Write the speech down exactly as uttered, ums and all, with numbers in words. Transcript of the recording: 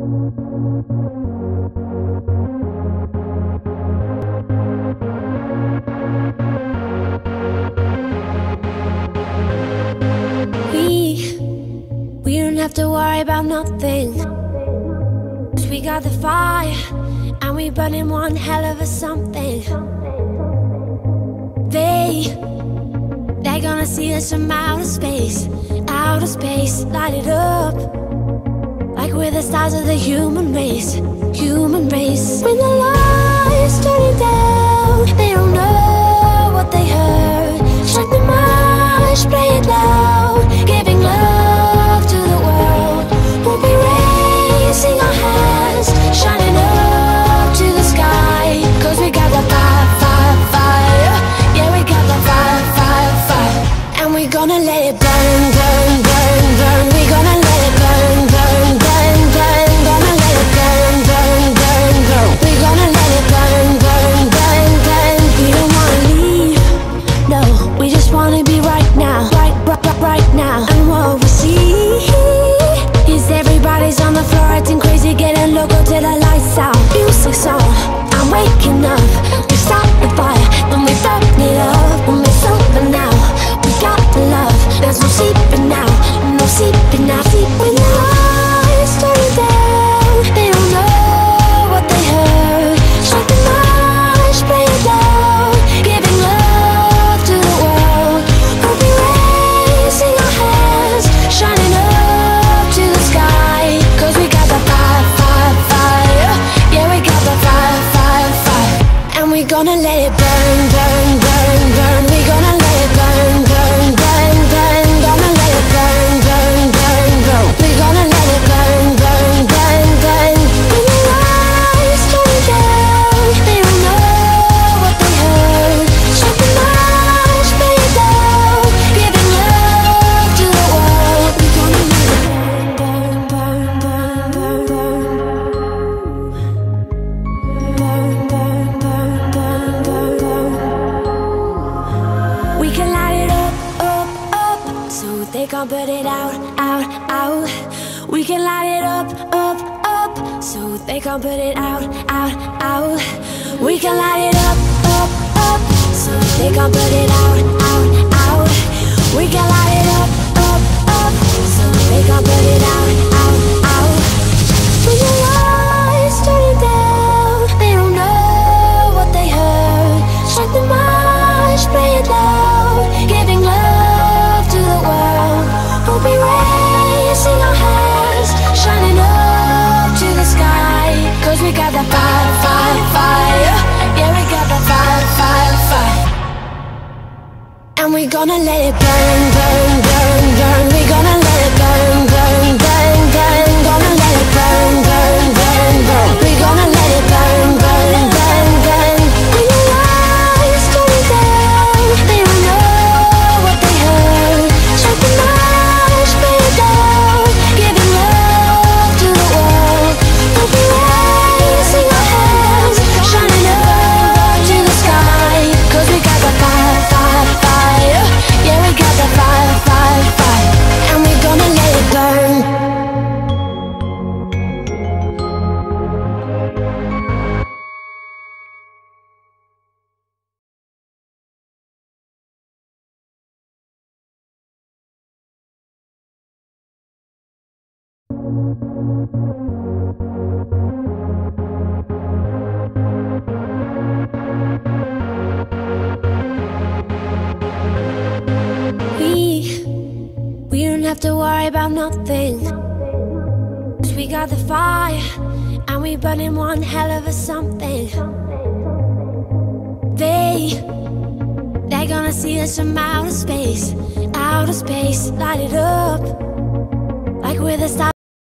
We, we don't have to worry about nothing, 'cause we got the fire, and we burning one hell of a something. They, they're gonna see us from outer space, outer space, light it up, like we're the stars of the human race, human race. When the lights turning down, they don't know what they heard. Strike the march, play it loud, giving love to the world. We'll be raising our hands, shining up to the sky, 'cause we got the fire, fire, fire. Yeah, we got the fire, fire, fire. And we're gonna let it burn, burn, burn, burn. We're gonna let it burn, burn, burn, burn. Gonna let it burn, burn, burn, burn. We're gonna let it burn, burn, burn, burn. We don't wanna leave, no, we just wanna be right now, right, right, right, right now. And what we see is everybody's on the floor acting crazy, getting loco till the lights out. Music's on, I'm waking up. We start the fire, then we burn it up. When it's over now, we got the love. There's no sleeping now, no sleeping now. Sleep when the lights turn down, they don't know what they heard. Strike the march, play it loud, giving love to the world. We'll be raising our hands, shining up to the sky, 'cause we got the fire, fire, fire. Yeah, we got the fire, fire, fire. And we're gonna let it burn, burn, burn, burn. We're gonna let it burn, burn, burn, burn. Gonna let it burn, burn, burn, burn. We're gonna let it burn, burn, burn, burn. When the lights turn down, they don't know what they heard. Strike the march, play it loud, giving love to the world. We're gonna let it burn, burn, burn, burn, burn, burn, burn, burn, burn, burn, burn. We can light it up, up, up, so they can't put it out, out, out. We can light it up, up, up, so they can't put it out, out, out. We can light it up, up, up, so they can't put it out, out, out. We can light it up, up, up, so they can't put it out, out, out. When the lights turn down, they don't know what they heard. Strike the march, play it loud, giving love to the world. We'll be raising our hands, shining up to the sky, 'cause we got the fire, fire, fire. Yeah, we got the fire, fire, fire. And we're gonna let it burn, burn, burn, burn. We're gonna let it burn, burn, burn, burn. Gonna let it burn, burn, burn, burn. We're gonna let it burn, burn, burn, burn. When the lights turn down, they don't know what they heard. Strike the march, play it loud, giving love to the world. We'll be raising our hands, shining up to the sky, 'cause we got the fire, fire, fire. Yeah, we got the fire, fire, fire. And we're gonna let it burn. We, we don't have to worry about nothing, 'cause we got the fire, and we burning one hell of a something. They, they're gonna see us from outer space, outer space, light it up, like we're the stars